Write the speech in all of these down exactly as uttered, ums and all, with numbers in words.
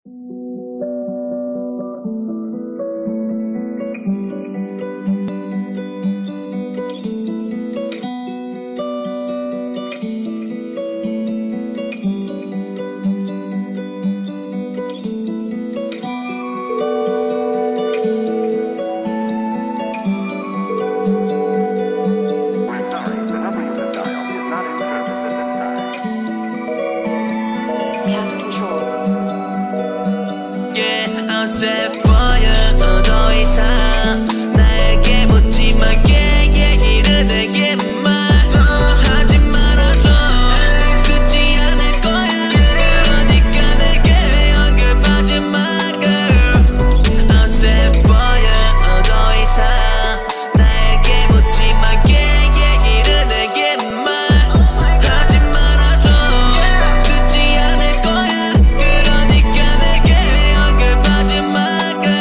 I'm set for you. 더 이상 나에게 묻지 마. 얘기를 내게 말도 하지 말아줘. 듣지 않을 거야. 그러니까 내게 언급하지 마, girl. I'm set for you. 더 이상 나에게 묻지 마. 얘기를 내게 말하지 말아줘. 듣지 않을 거야. 그러니까 내게 언급하지 마.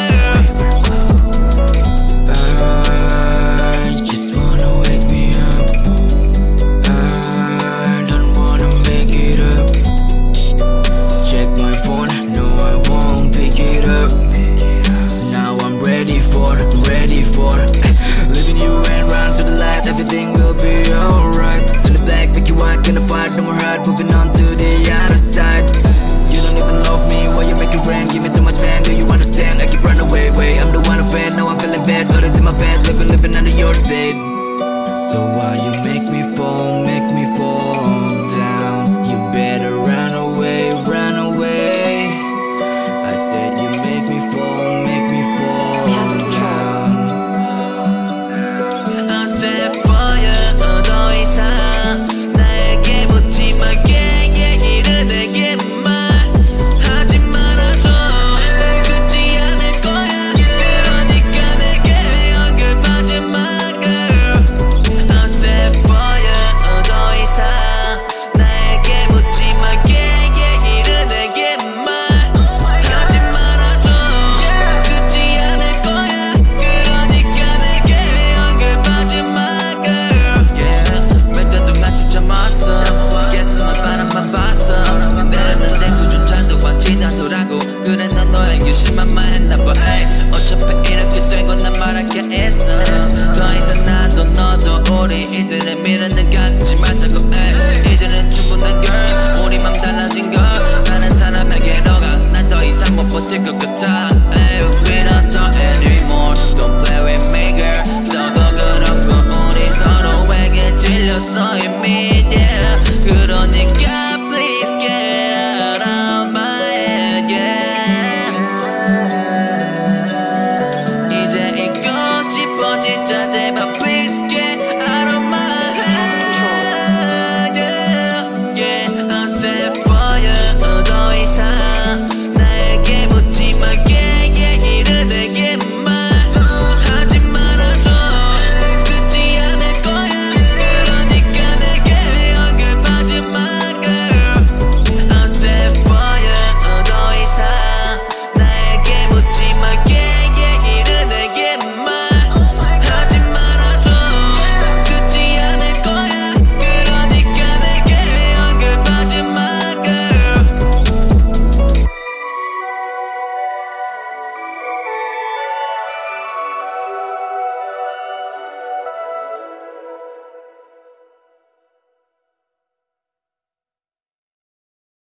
Moving on to the other side. You don't even love me, why you make it rain? Give me too much pain, do you understand? I keep running away, way. I'm the one who fed, now I'm feeling bad. But it's in my bed, living, living under your shade. So why you make me feel